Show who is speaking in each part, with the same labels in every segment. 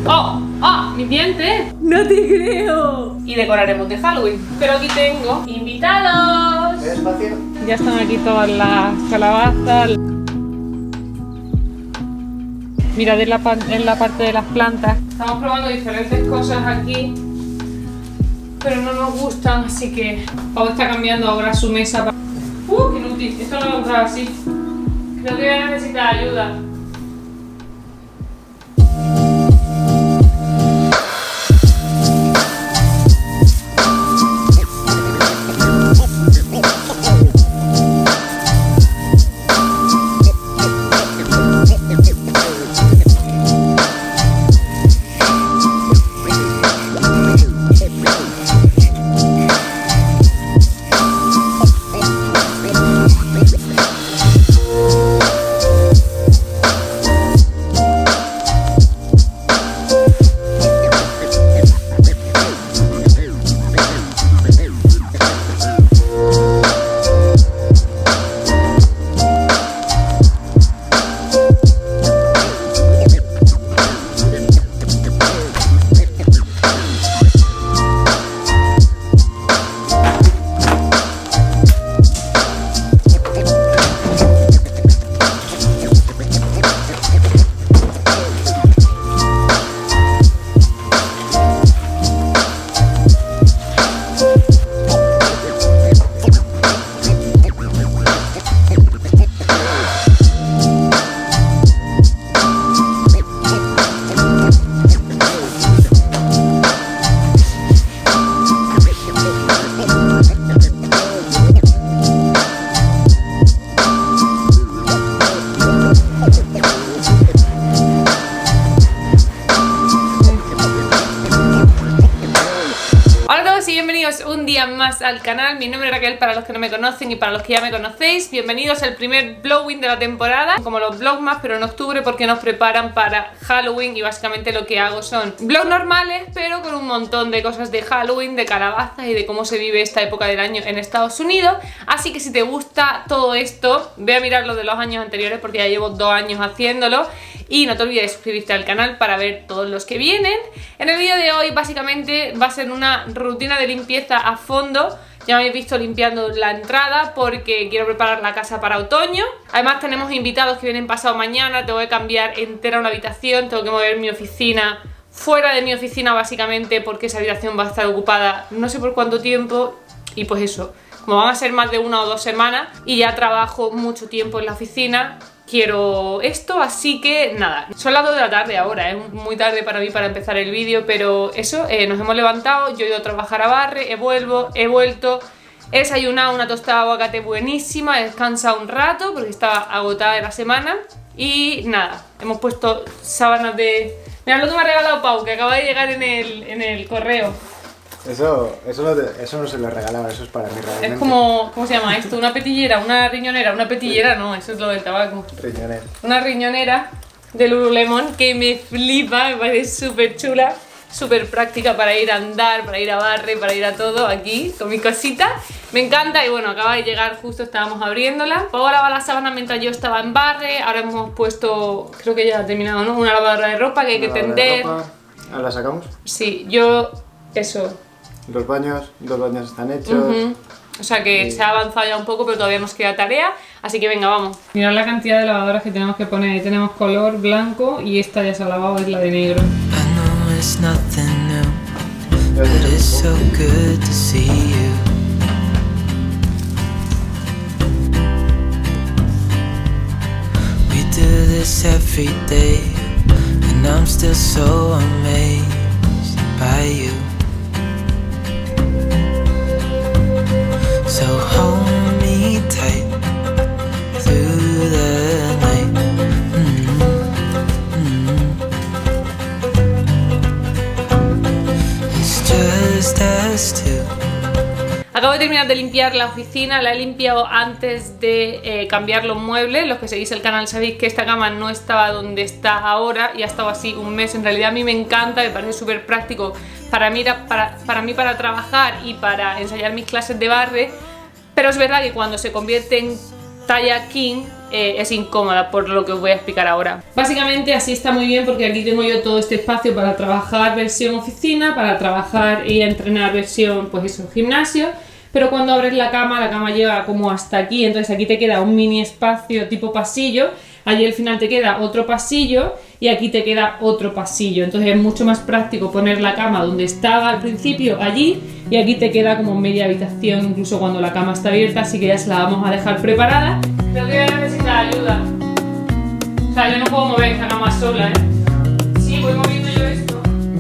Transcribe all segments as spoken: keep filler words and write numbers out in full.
Speaker 1: ¡Oh! ¡Ah! ¡Mis dientes! ¡No te creo! Y decoraremos de Halloween. Pero aquí tengo invitados.
Speaker 2: Despacio.
Speaker 1: Ya están aquí todas las calabazas. Mirad en la, en la parte de las plantas. Estamos probando diferentes cosas aquí, pero no nos gustan, así que Pau está cambiando ahora su mesa. Para... ¡Uh! ¡Qué inútil! Esto no lo encontraba así. Creo que voy a necesitar ayuda. Un día más al canal. Mi nombre es Raquel para los que no me conocen y para los que ya me conocéis. Bienvenidos al primer vlogging de la temporada, como los vlogmas, pero en octubre, porque nos preparan para Halloween. Y básicamente lo que hago son vlogs normales, pero con un montón de cosas de Halloween, de calabazas y de cómo se vive esta época del año en Estados Unidos. Así que si te gusta todo esto, ve a mirar lo de los años anteriores, porque ya llevo dos años haciéndolo. Y no te olvides de suscribirte al canal para ver todos los que vienen. En el vídeo de hoy básicamente va a ser una rutina de limpieza a fondo. Ya me habéis visto limpiando la entrada porque quiero preparar la casa para otoño. Además tenemos invitados que vienen pasado mañana. Tengo que cambiar entera una habitación. Tengo que mover mi oficina fuera de mi oficina básicamente, porque esa habitación va a estar ocupada no sé por cuánto tiempo. Y pues eso, como van a ser más de una o dos semanas y ya trabajo mucho tiempo en la oficina, quiero esto, así que nada. Son las dos de la tarde ahora, es muy tarde para mí para empezar el vídeo, pero eso, eh, nos hemos levantado, yo he ido a trabajar a Barre, he, vuelvo, he vuelto, he desayunado una tostada de aguacate buenísima, he descansado un rato porque estaba agotada de la semana y nada, hemos puesto sábanas de... Mirad lo que me ha regalado Pau, que acaba de llegar en el, en el correo.
Speaker 2: Eso, eso, no te, eso no se lo regalaba, eso es para mí realmente.
Speaker 1: Es como, ¿cómo se llama esto? Una petillera, una riñonera, una petillera, no, eso es lo del tabaco.
Speaker 2: Riñonera.
Speaker 1: Una riñonera de Lululemon que me flipa, me parece súper chula, súper práctica para ir a andar, para ir a Barre, para ir a todo aquí con mis cositas. Me encanta y bueno, acaba de llegar, justo estábamos abriéndola. Puedo lavar las sábanas mientras yo estaba en Barre, ahora hemos puesto, creo que ya ha terminado, ¿no? Una lavadora de ropa que hay que tender.
Speaker 2: ¿Ahora la sacamos?
Speaker 1: Sí, yo, eso.
Speaker 2: Los baños, los baños están hechos.
Speaker 1: Uh-huh. O sea que sí, se ha avanzado ya un poco, pero todavía nos queda tarea. Así que venga, vamos. Mirad la cantidad de lavadoras que tenemos que poner. Ahí tenemos color blanco y esta ya se ha lavado, es la de negro.
Speaker 3: So hold me tight through the night. Mm-hmm. Mm-hmm. It's just us two.
Speaker 1: Acabo de terminar de limpiar la oficina, la he limpiado antes de eh, cambiar los muebles. Los que seguís el canal sabéis que esta cama no estaba donde está ahora y ha estado así un mes. En realidad a mí me encanta, me parece súper práctico para mí, para, para mí para trabajar y para ensayar mis clases de barre. Pero es verdad que cuando se convierte en talla king eh, es incómoda, por lo que os voy a explicar ahora. Básicamente así está muy bien porque aquí tengo yo todo este espacio para trabajar versión oficina, para trabajar y entrenar versión, pues eso, gimnasio. Pero cuando abres la cama, la cama llega como hasta aquí, entonces aquí te queda un mini espacio tipo pasillo, allí al final te queda otro pasillo y aquí te queda otro pasillo, entonces es mucho más práctico poner la cama donde estaba al principio, allí, y aquí te queda como media habitación, incluso cuando la cama está abierta, así que ya se la vamos a dejar preparada. Creo que voy a necesitar ayuda, o sea, yo no puedo mover esta cama sola, ¿eh? Sí, voy moviendo yo esto.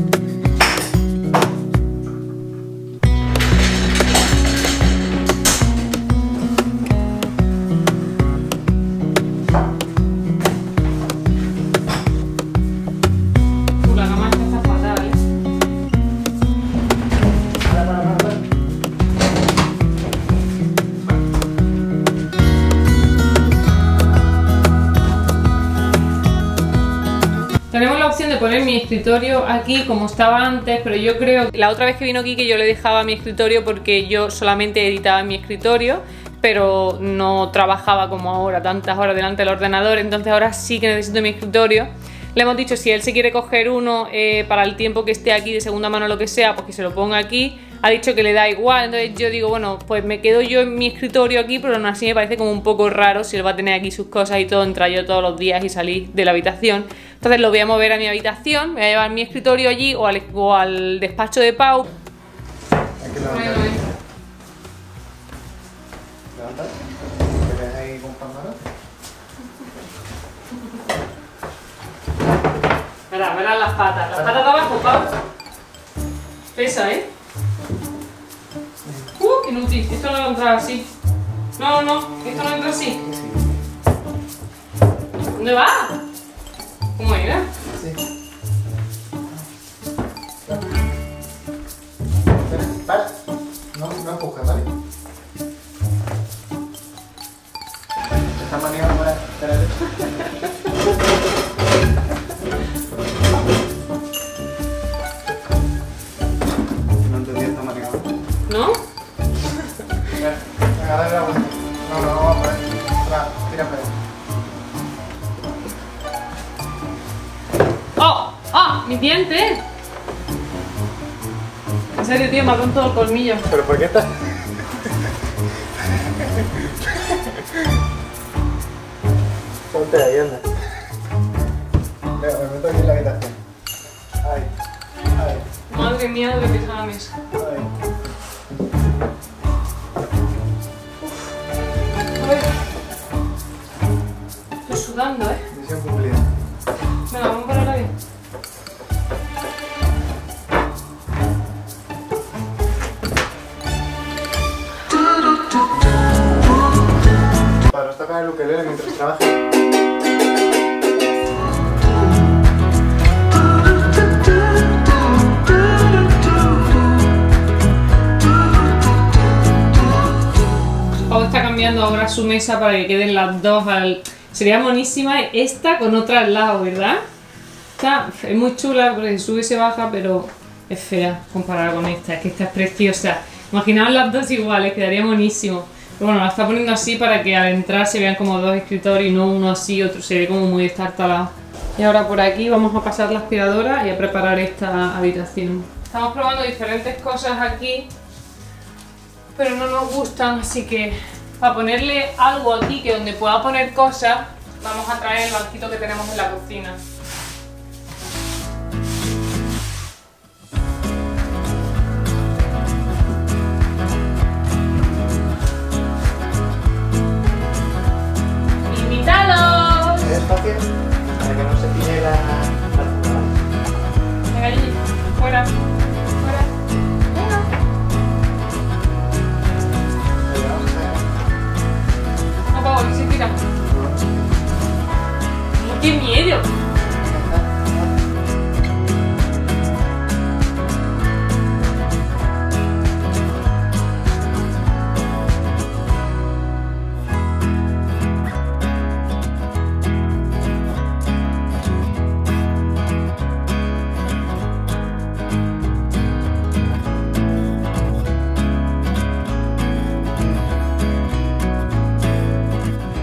Speaker 1: Tenemos la opción de poner mi escritorio aquí como estaba antes, pero yo creo que la otra vez que vino aquí que yo le dejaba mi escritorio porque yo solamente editaba en mi escritorio, pero no trabajaba como ahora, tantas horas delante del ordenador, entonces ahora sí que necesito mi escritorio. Le hemos dicho si él se quiere coger uno eh, para el tiempo que esté aquí de segunda mano o lo que sea, pues que se lo ponga aquí. Ha dicho que le da igual, entonces yo digo, bueno, pues me quedo yo en mi escritorio aquí, pero aún así me parece como un poco raro si él va a tener aquí sus cosas y todo, entrar yo todos los días y salir de la habitación. Entonces lo voy a mover a mi habitación, voy a llevar mi escritorio allí o al, o al despacho de Pau.
Speaker 2: Hay que levantar. Levanta. ¿Te ves ahí con cámara?
Speaker 1: Verás, verás las patas, las patas de abajo, Pau. Pesa, ¿eh? Uh, qué inútil, esto no va a entrar así. No, no, esto no entra así. ¿Dónde va? ¿Cómo era?
Speaker 2: Sí. Espera, para. No, no empujes, ¿vale? Esta manera para... Espérate. No entendí esta manera.
Speaker 1: ¿No?
Speaker 2: Venga, dale la vuelta. No, no, vamos a poner. Atrás, tira para allá.
Speaker 1: ¡Oh! ¡Ah! ¡Mi diente! En serio, tío, me ha roto el colmillo.
Speaker 2: ¿Pero por qué estás...? Ponte ahí, anda. Venga, me meto aquí en la habitación. Ay, ay,
Speaker 1: Madre mía, de lo que está la mesa.
Speaker 2: ay.
Speaker 1: Estoy sudando, ¿eh?
Speaker 2: Misión cumplida.
Speaker 1: Venga, vamos a ponerla bien.
Speaker 2: Para no tocar el ukelele mientras trabajas. Pau está cambiando ahora su mesa para que queden las dos al... Sería monísima esta con otra al lado, ¿verdad? Esta es muy chula porque se sube y se baja, pero es fea comparada con esta. Es que esta es preciosa. Imaginaos las dos iguales, quedaría monísimo. Pero bueno, la está poniendo así para que al entrar se vean como dos escritorios y no uno así, otro se ve como muy estartalado. Y ahora por aquí vamos a pasar la aspiradora y a preparar esta habitación. Estamos probando diferentes cosas aquí, pero no nos gustan, así que para ponerle algo aquí que donde pueda poner cosas, vamos a traer el banquito que tenemos en la cocina. ¡Invitados! ¿Es fácil? Para que no se pille la...
Speaker 1: Venga, allí, fuera, fuera. Venga. No, Pau, aquí se tira. ¡Qué miedo!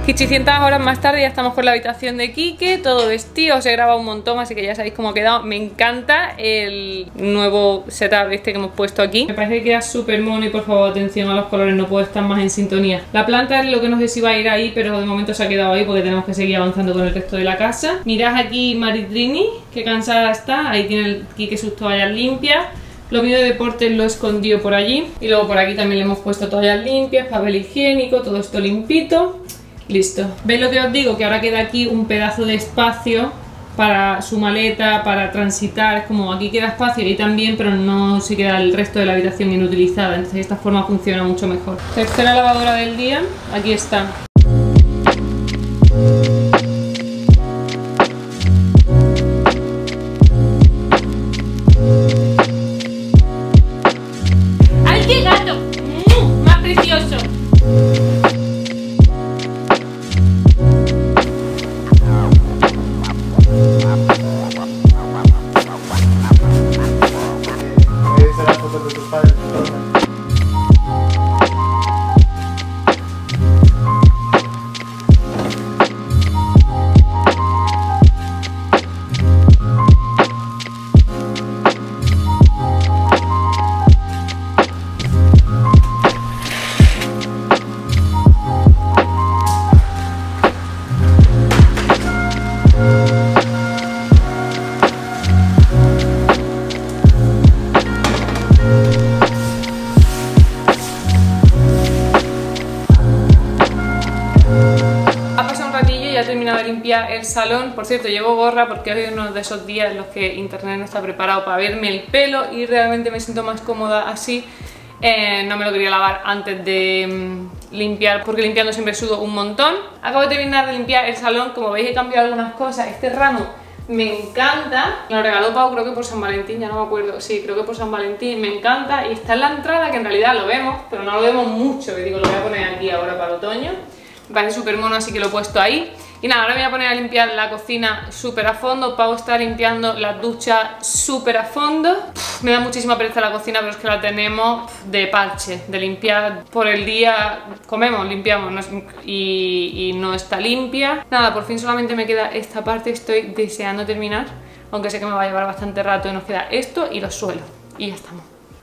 Speaker 1: Quichicientas horas más tarde ya estamos con la habitación de Quique, todo vestido, os he grabado un montón, así que ya sabéis cómo ha quedado. Me encanta el nuevo setup este que hemos puesto aquí. Me parece que queda súper mono y por favor atención a los colores, no puedo estar más en sintonía. La planta es lo que no sé si va a ir ahí, pero de momento se ha quedado ahí porque tenemos que seguir avanzando con el resto de la casa. Mirad aquí Maritrini, que cansada está, ahí tiene el Quique sus toallas limpias. Lo mío de deporte lo he escondido por allí. Y luego por aquí también le hemos puesto toallas limpias, papel higiénico, todo esto limpito. Listo. ¿Veis lo que os digo? Que ahora queda aquí un pedazo de espacio para su maleta, para transitar. Es como aquí queda espacio y ahí también, pero no se queda el resto de la habitación inutilizada. Entonces de esta forma funciona mucho mejor. Tercera lavadora del día. Aquí está. ¡Ay, qué gato! ¡Mmm! ¡Más precioso! El salón, por cierto, llevo gorra porque hoy es uno de esos días en los que internet no está preparado para verme el pelo y realmente me siento más cómoda así. Eh, no me lo quería lavar antes de mm, limpiar, porque limpiando siempre sudo un montón. Acabo de terminar de limpiar el salón, como veis he cambiado algunas cosas. Este ramo me encanta, me lo regaló Pau, creo que por San Valentín, ya no me acuerdo, sí, creo que por San Valentín, me encanta. Y está en la entrada, que en realidad lo vemos, pero no lo vemos mucho, que digo, lo voy a poner aquí ahora para el otoño. Me parece súper mono, así que lo he puesto ahí. Y nada, ahora me voy a poner a limpiar la cocina súper a fondo. Pau está limpiando la ducha súper a fondo. Uf, me da muchísima pereza la cocina, pero es que la tenemos de parche, de limpiar por el día. Comemos, limpiamos no es, y, y no está limpia. Nada, por fin solamente me queda esta parte. Estoy deseando terminar, aunque sé que me va a llevar bastante rato. Y nos queda esto y los suelos. Y ya estamos.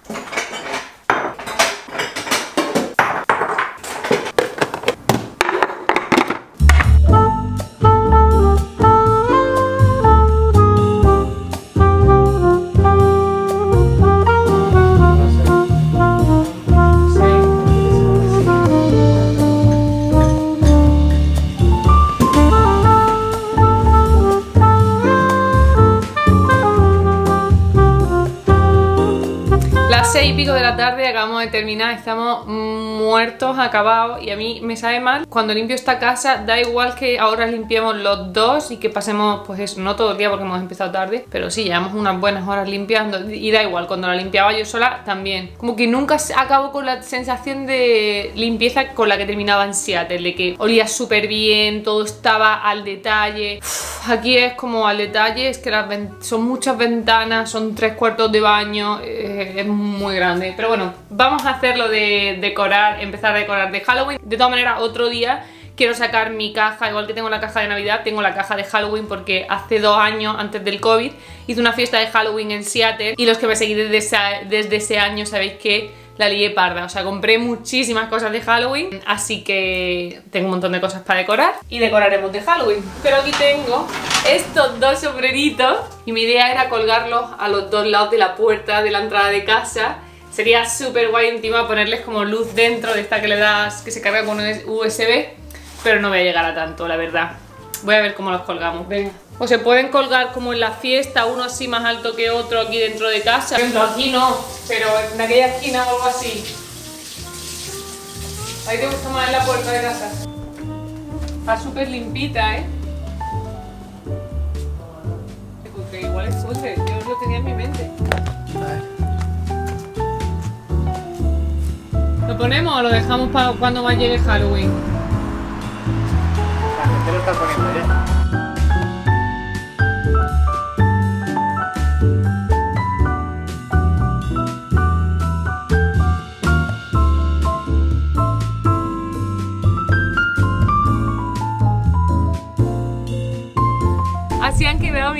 Speaker 1: seis y pico de la tarde, acabamos de terminar, estamos muertos, acabados, y a mí me sabe mal. Cuando limpio esta casa, da igual que ahora limpiemos los dos y que pasemos, pues eso, no todo el día porque hemos empezado tarde, pero sí, llevamos unas buenas horas limpiando, y da igual, cuando la limpiaba yo sola también. Como que nunca acabo con la sensación de limpieza con la que terminaba en Seattle, de que olía súper bien, todo estaba al detalle. Uf, aquí es como al detalle, es que las son muchas ventanas, son tres cuartos de baño, eh, es muy grande. Pero bueno, vamos a hacerlo de decorar, empezar a decorar de Halloween. De todas maneras, otro día quiero sacar mi caja, igual que tengo la caja de Navidad, tengo la caja de Halloween, porque hace dos años, antes del COVID, hice una fiesta de Halloween en Seattle, y los que me seguís desde ese, desde ese año sabéis que la lié parda. O sea, compré muchísimas cosas de Halloween, así que tengo un montón de cosas para decorar y decoraremos de Halloween. Pero aquí tengo estos dos sombreritos y mi idea era colgarlos a los dos lados de la puerta de la entrada de casa. Sería súper guay encima ponerles como luz dentro de esta que le das, que se carga con U S B, pero no voy a llegar a tanto, la verdad. Voy a ver cómo los colgamos, venga. O se pueden colgar como en la fiesta, uno así más alto que otro aquí dentro de casa. Por ejemplo, aquí no, pero en aquella esquina o algo así. Ahí te gusta más en la puerta de casa. Está súper limpita, ¿eh? Porque igual es sucio, yo lo tenía en mi mente. ¿Lo ponemos o lo dejamos para cuando más llegue Halloween?
Speaker 4: La gente lo está poniendo ya.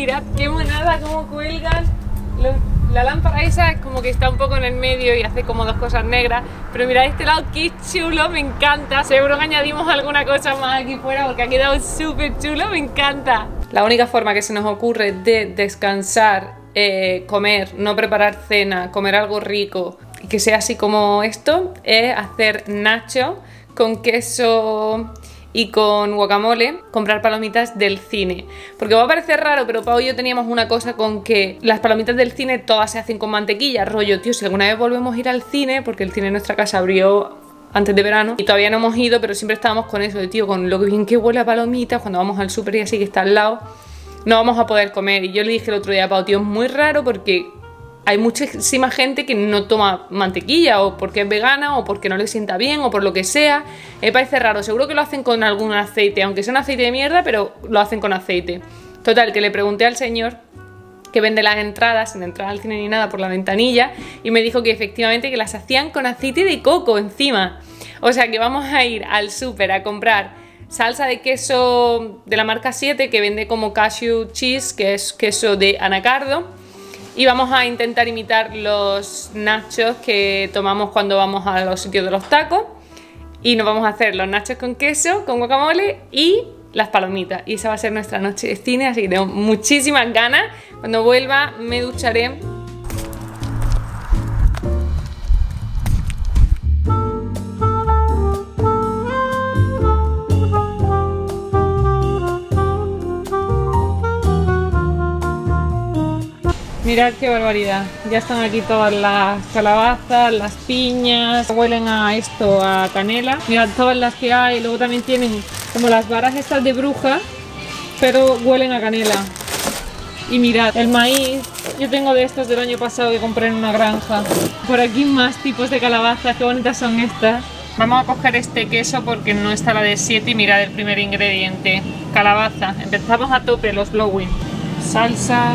Speaker 1: mirad qué monada, cómo cuelgan. La lámpara esa es como que está un poco en el medio y hace como dos cosas negras. Pero mirad este lado, qué chulo, me encanta. Seguro que añadimos alguna cosa más aquí fuera porque ha quedado súper chulo, me encanta. La única forma que se nos ocurre de descansar, eh, comer, no preparar cena, comer algo rico y que sea así como esto, es hacer nacho con queso y con guacamole, comprar palomitas del cine. Porque va a parecer raro, pero Pau y yo teníamos una cosa con que las palomitas del cine todas se hacen con mantequilla. Rollo, tío, si alguna vez volvemos a ir al cine, porque el cine en nuestra casa abrió antes de verano y todavía no hemos ido, pero siempre estábamos con eso de, tío, con lo que bien que huele a palomitas, cuando vamos al súper y así que está al lado, no vamos a poder comer. Y yo le dije el otro día a Pau, tío, es muy raro porque hay muchísima gente que no toma mantequilla, o porque es vegana, o porque no le sienta bien, o por lo que sea. Me parece raro, seguro que lo hacen con algún aceite, aunque sea un aceite de mierda, pero lo hacen con aceite. Total, que le pregunté al señor que vende las entradas, sin entrar al cine ni nada, por la ventanilla, y me dijo que efectivamente que las hacían con aceite de coco encima. O sea que vamos a ir al súper a comprar salsa de queso de la marca siete, que vende como cashew cheese, que es queso de anacardo. Y vamos a intentar imitar los nachos que tomamos cuando vamos a los sitios de los tacos. Y nos vamos a hacer los nachos con queso, con guacamole y las palomitas. Y esa va a ser nuestra noche de cine, así que tengo muchísimas ganas. Cuando vuelva me ducharé. Mirad qué barbaridad, ya están aquí todas las calabazas, las piñas, huelen a esto, a canela. Mirad todas las que hay, luego también tienen como las varas estas de bruja, pero huelen a canela. Y mirad, el maíz, yo tengo de estos del año pasado que compré en una granja. Por aquí más tipos de calabazas, qué bonitas son estas. Vamos a coger este queso porque no está la de siete y mirad el primer ingrediente, calabaza. Empezamos a tope los blowing. Salsa.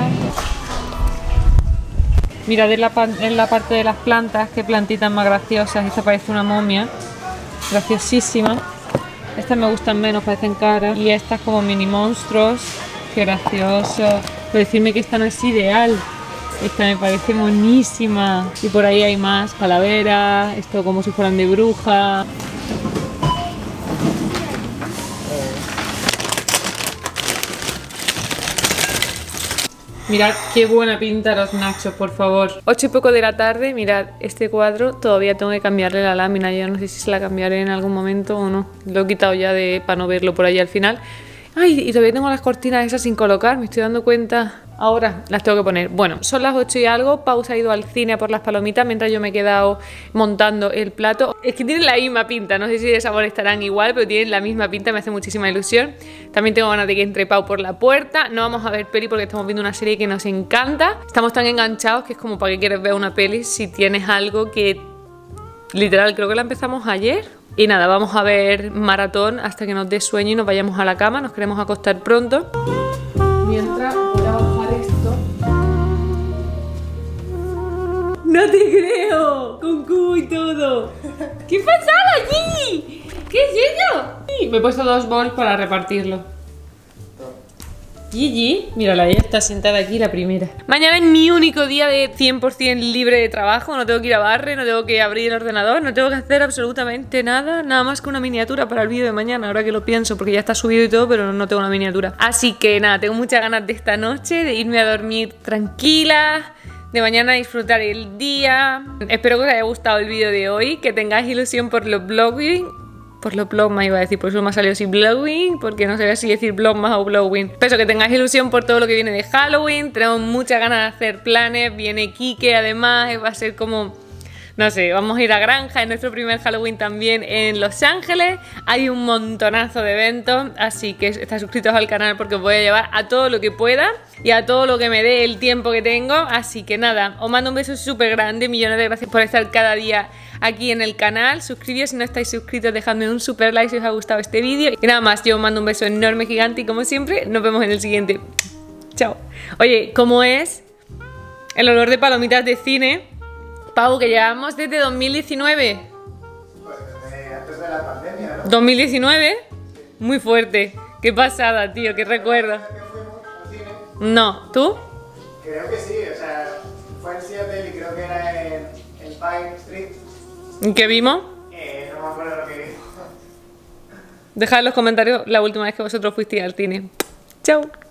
Speaker 1: Mirad en la, en la parte de las plantas, qué plantitas más graciosas. Esta parece una momia, graciosísima. Estas me gustan menos, parecen caras. Y estas como mini monstruos, qué gracioso. Pero decirme que esta no es ideal. Esta me parece monísima. Y por ahí hay más, calaveras, esto como si fueran de bruja. Mirad qué buena pinta los nachos, por favor. Ocho y poco de la tarde, mirad, este cuadro todavía tengo que cambiarle la lámina. Yo no sé si se la cambiaré en algún momento o no. Lo he quitado ya de, para no verlo por ahí al final. Ay, y todavía tengo las cortinas esas sin colocar, me estoy dando cuenta. Ahora las tengo que poner. Bueno, son las ocho y algo. Pau se ha ido al cine a por las palomitas mientras yo me he quedado montando el plato. Es que tienen la misma pinta, no sé si de sabor estarán igual, pero tienen la misma pinta, me hace muchísima ilusión. También tengo ganas de que entre Pau por la puerta. No vamos a ver peli porque estamos viendo una serie que nos encanta. Estamos tan enganchados que es como para qué quieres ver una peli si tienes algo que... Literal, creo que la empezamos ayer. Y nada, vamos a ver maratón hasta que nos dé sueño y nos vayamos a la cama. Nos queremos acostar pronto. Mientras voy a bajar esto. ¡No te creo! Con cubo y todo. ¿Qué pasa allí? ¿Qué es eso? Me he puesto dos bols para repartirlo. Gigi, mírala, ella está sentada aquí, la primera. Mañana es mi único día de cien por cien libre de trabajo. No tengo que ir a barre, no tengo que abrir el ordenador, no tengo que hacer absolutamente nada. Nada más que una miniatura para el vídeo de mañana, ahora que lo pienso, porque ya está subido y todo, pero no tengo una miniatura. Así que nada, tengo muchas ganas de esta noche, de irme a dormir tranquila, de mañana disfrutar el día. Espero que os haya gustado el vídeo de hoy, que tengáis ilusión por los vlogging. Por los vlogmas iba a decir, por eso me ha salido así vlogging, porque no sé si decir vlogmas o vlogging. Pero eso, que tengáis ilusión por todo lo que viene de Halloween. Tenemos muchas ganas de hacer planes. Viene Kike además, va a ser como... No sé, vamos a ir a granja, en nuestro primer Halloween también en Los Ángeles. Hay un montonazo de eventos, así que estad suscritos al canal porque os voy a llevar a todo lo que pueda y a todo lo que me dé el tiempo que tengo. Así que nada, os mando un beso súper grande, millones de gracias por estar cada día aquí en el canal. Suscribíos si no estáis suscritos, dejadme un super like si os ha gustado este vídeo. Y nada más, yo os mando un beso enorme, gigante y como siempre, nos vemos en el siguiente. Chao. Oye, ¿cómo es el olor de palomitas de cine? Pau, que llevamos desde dos mil diecinueve.
Speaker 4: Pues desde antes de la pandemia, ¿no?
Speaker 1: ¿dos mil diecinueve? Muy fuerte. Qué pasada, tío, qué recuerdo.
Speaker 4: Que fuimos al cine,
Speaker 1: No, ¿tú?
Speaker 4: Creo que sí, o sea, fue en Seattle y creo que era en, en Pine Street.
Speaker 1: ¿Qué vimos?
Speaker 4: Eh, no me acuerdo lo que dijo.
Speaker 1: Dejad en los comentarios la última vez que vosotros fuisteis al cine. Chao.